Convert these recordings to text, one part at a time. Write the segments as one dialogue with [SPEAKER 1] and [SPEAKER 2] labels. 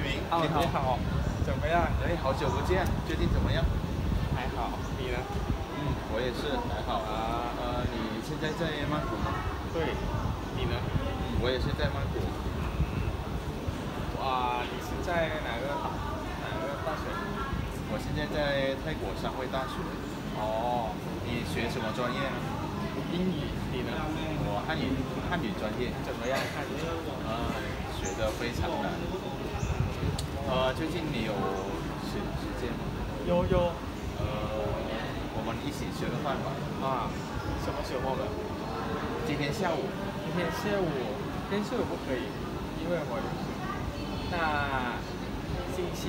[SPEAKER 1] 明，
[SPEAKER 2] 你好，怎么样？
[SPEAKER 1] 哎，好久不见，最近怎么样？
[SPEAKER 2] 还好，你呢？
[SPEAKER 1] 我也是还好啊。你现在在曼谷吗？
[SPEAKER 2] 对，你呢？
[SPEAKER 1] 我也是在曼谷。
[SPEAKER 2] 哇，你是在哪个大学？
[SPEAKER 1] 我现在在泰国商会大学。
[SPEAKER 2] 哦，
[SPEAKER 1] 你学什么专业呢？
[SPEAKER 2] 英语，你呢？
[SPEAKER 1] 我汉语专业。
[SPEAKER 2] 怎么样？汉语？
[SPEAKER 1] 学得非常难。最近你有时间吗？
[SPEAKER 2] 有。
[SPEAKER 1] 我们一起吃个饭吧。
[SPEAKER 2] 啊，什么时候的？
[SPEAKER 1] 今天下午。
[SPEAKER 2] 今天下午不可以，因为我有事。那星期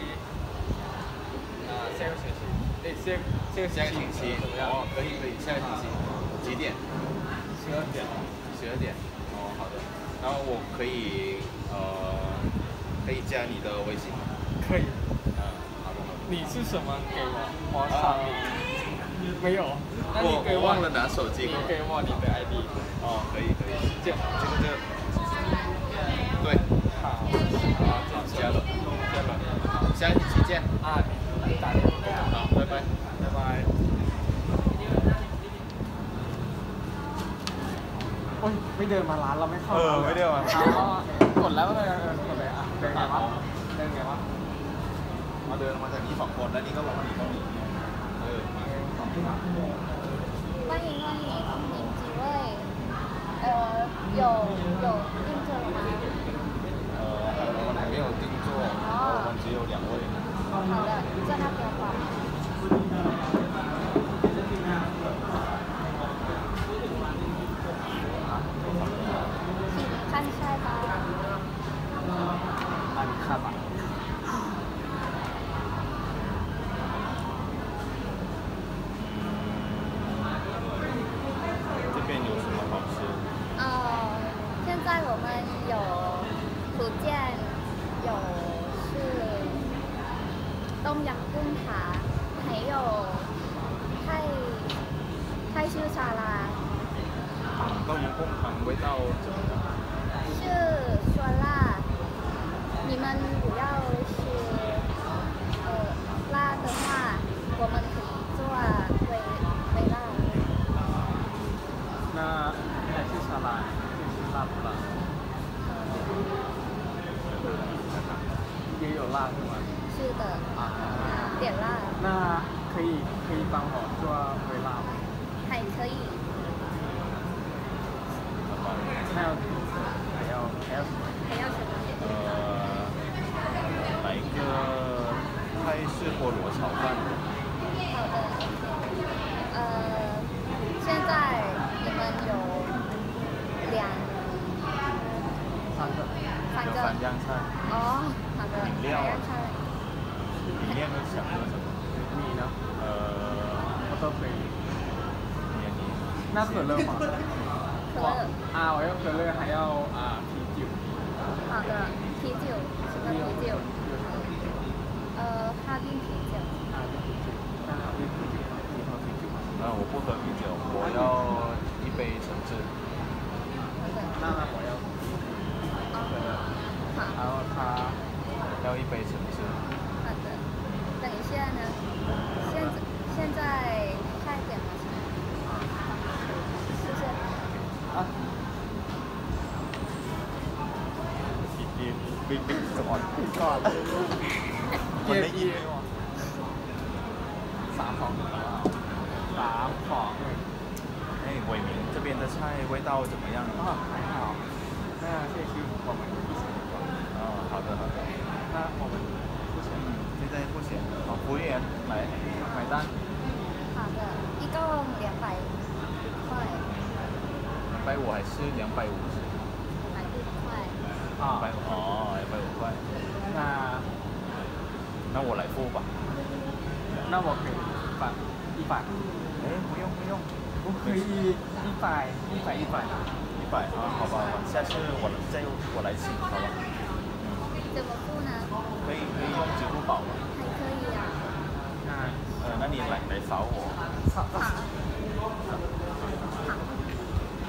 [SPEAKER 2] 下个星期，
[SPEAKER 1] 下个星期
[SPEAKER 2] 怎么样？
[SPEAKER 1] 可以，下个星期几点
[SPEAKER 2] 12点。
[SPEAKER 1] 12点。好的。然后我可以加你的微信吗？
[SPEAKER 2] 可以。
[SPEAKER 1] 好的。
[SPEAKER 2] 你是什么？给我扫你。没有。那你给
[SPEAKER 1] 我忘了拿手机。
[SPEAKER 2] 你给我你的 ID。
[SPEAKER 1] 可以。这个。对。
[SPEAKER 2] 好，
[SPEAKER 1] 加了。下一期见。
[SPEAKER 2] 你打电话给我。
[SPEAKER 1] 好，拜拜。
[SPEAKER 2] โอ๊ยไม่เดินมาร้านเราไม่เข้า
[SPEAKER 1] ไม่เดินมา
[SPEAKER 2] กดแล้วเลยกดเลยเดินไงวะ
[SPEAKER 1] มาเดินมาจากนี้2 คนแล้วนี่ก็บอกว่านี่ต้องมี
[SPEAKER 3] 欢迎，您几位？有订座了吗？
[SPEAKER 1] 我们还没有定做，我们只有2位。
[SPEAKER 3] 好的，叫他不要挂。请看菜吧。
[SPEAKER 2] 你看吧。
[SPEAKER 1] 这边有什么好吃？
[SPEAKER 3] 现在我们有福建，有是冬阳กุ้ง塔，还有泰式沙拉。
[SPEAKER 1] 冬阴功汤味道怎么样？
[SPEAKER 3] 是酸辣，你们如要是辣的话，我们可以做微辣。
[SPEAKER 2] 那泰式沙拉就是辣不辣？也有辣是吗？
[SPEAKER 3] 是的。点辣。
[SPEAKER 2] 那可以帮我做微辣吗？
[SPEAKER 3] 还可以。
[SPEAKER 2] 还要什么？
[SPEAKER 1] 来一个泰式菠萝炒饭。
[SPEAKER 3] 好的。现在你们有3个。
[SPEAKER 1] 3样菜。
[SPEAKER 3] 好的。
[SPEAKER 1] 饮料。里面都想喝什么？
[SPEAKER 2] 你呢？我都可以。那可乐吗？
[SPEAKER 3] 可乐。
[SPEAKER 2] 我要可乐，还要啤酒。
[SPEAKER 3] 好的，啤酒，什么啤酒？哈冰啤酒。
[SPEAKER 2] 那哈冰啤酒，你喝啤酒吗？
[SPEAKER 1] 我不喝啤酒，我要一杯橙汁。
[SPEAKER 3] 好的。
[SPEAKER 2] 那我要可乐。
[SPEAKER 3] 好。
[SPEAKER 2] 然后他
[SPEAKER 1] 要一杯橙汁。
[SPEAKER 3] 好的。等一下呢？现在下一点吗？谢谢。
[SPEAKER 1] ปิดก่อนคนได้ยินไหมวะ
[SPEAKER 2] 3 2 1。3 2 1。
[SPEAKER 1] 伟明这边的菜味道怎么样？
[SPEAKER 2] 还好。那这期我们一起
[SPEAKER 1] 好的。
[SPEAKER 2] 那我们付钱。
[SPEAKER 1] 现在付钱。服务员来
[SPEAKER 2] 买单。
[SPEAKER 3] 好的，一共200块。
[SPEAKER 1] 250还是250？250
[SPEAKER 3] 块。
[SPEAKER 1] 250块。那我来付吧。
[SPEAKER 2] 那我可以100。
[SPEAKER 1] 不用。
[SPEAKER 2] 不可以100。
[SPEAKER 1] 100好吧，下次我来请，好吧？
[SPEAKER 3] 怎么付呢？
[SPEAKER 1] 可以用支付宝吗？
[SPEAKER 3] 还可以啊。
[SPEAKER 1] 那你来扫我。
[SPEAKER 3] 好。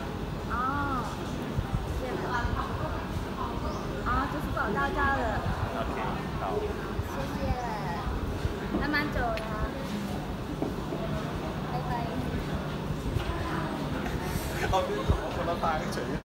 [SPEAKER 3] 支付宝到账了。
[SPEAKER 1] OK，好。
[SPEAKER 3] 谢谢，还蛮久了，拜拜。
[SPEAKER 1] 後邊同我覺得單除。